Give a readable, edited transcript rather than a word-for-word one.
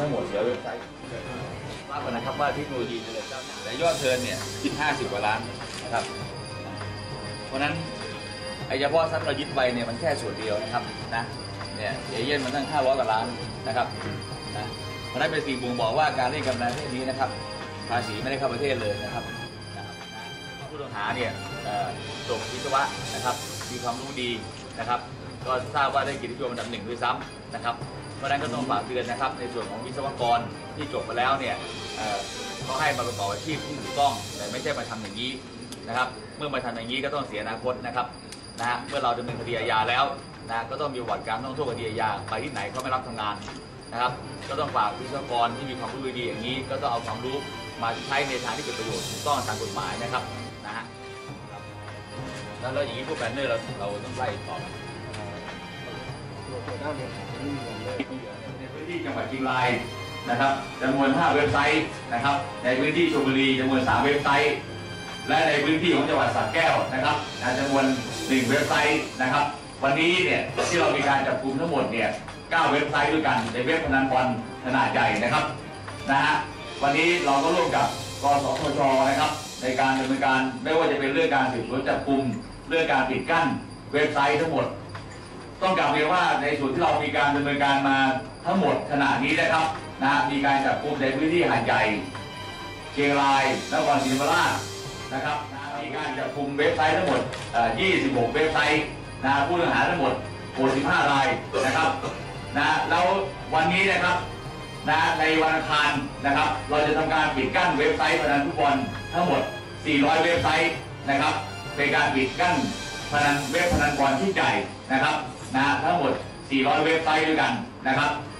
ทั้งหมดเสียเว็บไซต์ทราบกันนะครับว่าเทคโนโลยีจะเลยก้าวหน้าแต่ยอดเทิร์นเนี่ย50 กว่าล้านนะครับเพราะนั้นไอ้เฉพาะทรัพย์เรายึดไปเนี่ยมันแค่ส่วนเดียวนะครับนะเนี่ยเอเย่นมันตั้ง500 กว่าล้านนะครับนะเพราะนั้นเป็นสิ่งบ่งบอกว่าการเล่นการพนันประเทศนี้นะครับภาษีไม่ได้เข้าประเทศเลยนะครับผู้ต้องหาเนี่ยจบวิศวะนะครับมีความรู้ดีนะครับก็ทราบว่าได้เกียรตินิยมอันดับ 1ด้วยซ้ำนะครับเพราะนั้นก็ต้องฝากเตือนนะครับในส่วนของวิศวกรที่จบมาแล้วเนี่ยเขาให้มาประกอบอาชีพที่ถูกต้องแต่ไม่ใช่มาทำอย่างนี้นะครับเมื่อมาทำอย่างนี้ก็ต้องเสียอนาคตนะครับเมื่อเราดำเนินคดีอาญาแล้วก็ต้องมีประวัติการต้องโทษคดีอาญาไปที่ไหนก็ไม่รับทำงานนะครับก็ต้องฝากวิศวกรที่มีความรู้ดีอย่างนี้ก็ต้องเอาความรู้มาใช้ในทางที่เป็นประโยชน์ถูกต้องตามกฎหมายนะครับแล้วอย่างนี้พวกแบนเนอร์เราต้องไล่ต่อในพื้นที่จังหวัดเชียงรายนะครับจำนวน5 เว็บไซต์นะครับในพื้นที่ชลบุรีจำนวน3 เว็บไซต์และในพื้นที่ของจังหวัดสระแก้วนะครับจำนวน1 เว็บไซต์นะครับวันนี้เนี่ยที่เรามีการจับกุมทั้งหมดเนี่ย9 เว็บไซต์ด้วยกันในเว็บพนันบอลขนาดใหญ่นะครับวันนี้เราก็ร่วมกับกสทช.นะครับในการดำเนินการไม่ว่าจะเป็นเรื่องการสืบสวนจับกุมเรื่องการปิดกั้นเว็บไซต์ทั้งหมดต้องกล่าวเรียนว่าในส่วนที่เรามีการดำเนินการมาทั้งหมดขณะนี้นะครับมีการจับกุมในพื้นที่หาดใหญ่เชียงรายนครศรีธรรมราชนะครับมีการจับกุมเว็บไซต์ทั้งหมด26 เว็บไซต์ผู้ต้องหาทั้งหมด65 รายนะครับแล้ววันนี้นะครับในวันอังคารนะครับเราจะทำการปิดกั้นเว็บไซต์พนันฟุตบอลทั้งหมด400 เว็บไซต์นะครับเป็นการปิดกั้นเว็บพนันบอลที่ใหญ่นะครับทั้งหมด400 เว็บไซต์ด้วยกันนะครับ